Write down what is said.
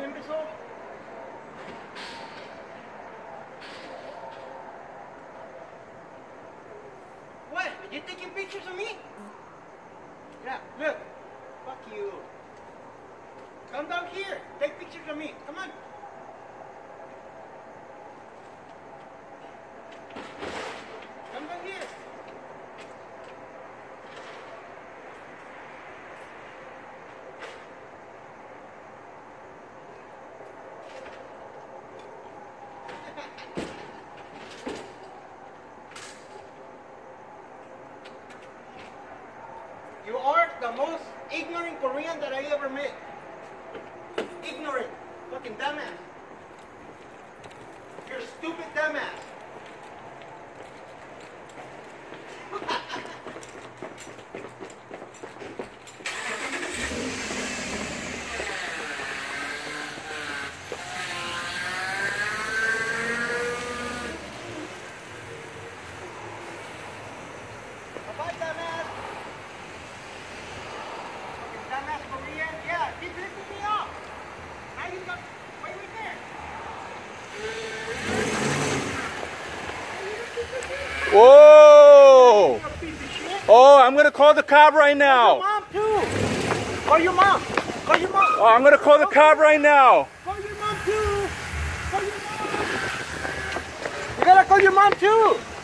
imbecile? What? Are you taking pictures of me? Yeah, look. Fuck you. Come down here. Take pictures of me. Come on. Come down here. You are the most ignorant Korean that I ever met. Ignorant. Fucking dumbass. You're a stupid dumbass. Bye-bye, dumbass. Dumbass Korean, yeah, keep lifting me up. Now you got, wait right there. Whoa! Oh, I'm gonna call the cop right now. Call your mom too. Call your mom. Call your mom. Oh, I'm gonna call the cop right now. Call your mom too. Call your mom. You gotta call your mom too.